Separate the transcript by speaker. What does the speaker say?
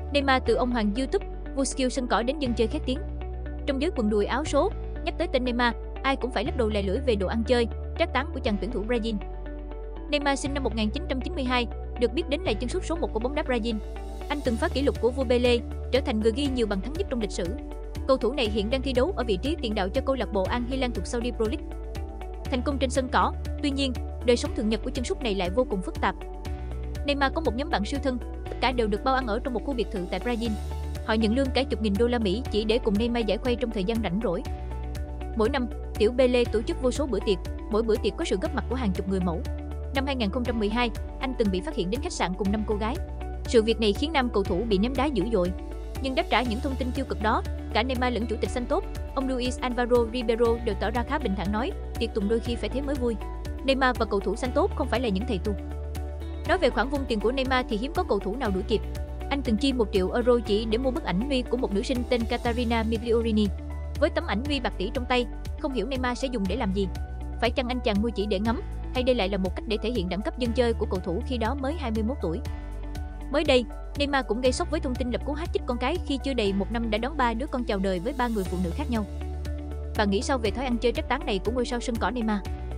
Speaker 1: Neymar từ ông hoàng YouTube, vua skill sân cỏ đến dân chơi khét tiếng. Trong giới quần đùi áo số, nhắc tới tên Neymar, ai cũng phải lắc đầu lè lưỡi về độ ăn chơi, trác táng của chàng tuyển thủ Brazil. Neymar sinh năm 1992, được biết đến là chân sút số 1 của bóng đá Brazil. Anh từng phá kỷ lục của vua Pelé, trở thành người ghi nhiều bàn thắng nhất trong lịch sử. Cầu thủ này hiện đang thi đấu ở vị trí tiền đạo cho câu lạc bộ Al Hilal thuộc Saudi Pro League. Thành công trên sân cỏ, tuy nhiên, đời sống thường nhật của chân sút này lại vô cùng phức tạp. Neymar có một nhóm bạn siêu thân, tất cả đều được bao ăn ở trong một khu biệt thự tại Brazil. Họ nhận lương cả chục nghìn đô la Mỹ chỉ để cùng Neymar giải khuây trong thời gian rảnh rỗi. Mỗi năm, tiểu Pelé tổ chức vô số bữa tiệc, mỗi bữa tiệc có sự góp mặt của hàng chục người mẫu. Năm 2012, anh từng bị phát hiện đến khách sạn cùng 5 cô gái. Sự việc này khiến nam cầu thủ bị ném đá dữ dội. Nhưng đáp trả những thông tin tiêu cực đó, cả Neymar lẫn chủ tịch Santos, ông Luis Alvaro Ribeiro đều tỏ ra khá bình thản nói, tiệc tùng đôi khi phải thế mới vui. Neymar và cầu thủ Santos không phải là những thầy tu. Nói về khoản vung tiền của Neymar thì hiếm có cầu thủ nào đuổi kịp. Anh từng chi 1 triệu euro chỉ để mua bức ảnh nude của một nữ sinh tên Catarina Migliorini. Với tấm ảnh nude bạc tỷ trong tay, không hiểu Neymar sẽ dùng để làm gì. Phải chăng anh chàng mua chỉ để ngắm, hay đây lại là một cách để thể hiện đẳng cấp dân chơi của cầu thủ khi đó mới 21 tuổi? Mới đây, Neymar cũng gây sốc với thông tin lập cú hát chích con cái khi chưa đầy 1 năm đã đón 3 đứa con chào đời với 3 người phụ nữ khác nhau. Bạn nghĩ sao về thói ăn chơi trác táng này của ngôi sao sân cỏ Neymar?